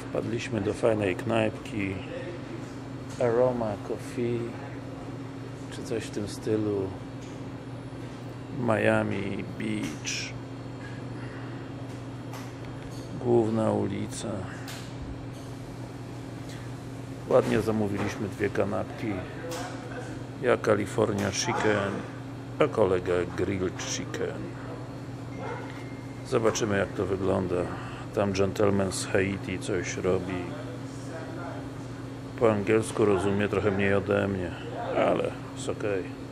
Wpadliśmy do fajnej knajpki Aroma Coffee czy coś w tym stylu, Miami Beach, główna ulica. Ładnie zamówiliśmy dwie kanapki, ja California Chicken, a kolega Grilled Chicken. Zobaczymy, jak to wygląda. Tam gentleman z Haiti coś robi. Po angielsku rozumie trochę mniej ode mnie, ale jest ok.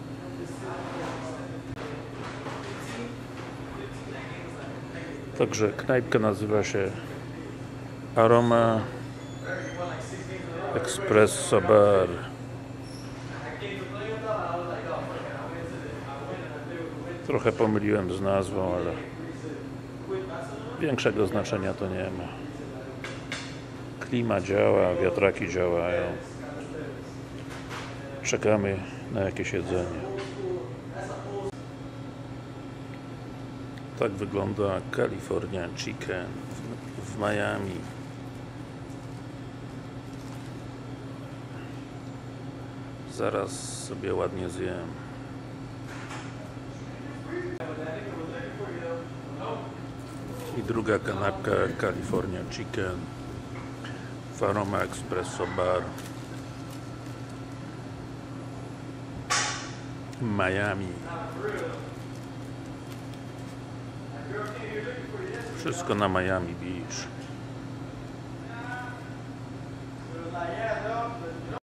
Także knajpka nazywa się Aroma Espresso Bar. Trochę pomyliłem z nazwą, ale większego znaczenia to nie ma. Klima działa, wiatraki działają. Czekamy na jakieś jedzenie. Tak wygląda California Chicken w Miami. Zaraz sobie ładnie zjem. I druga kanapka California Chicken w Aroma Espresso Bar Miami. Wszystko na Miami Beach.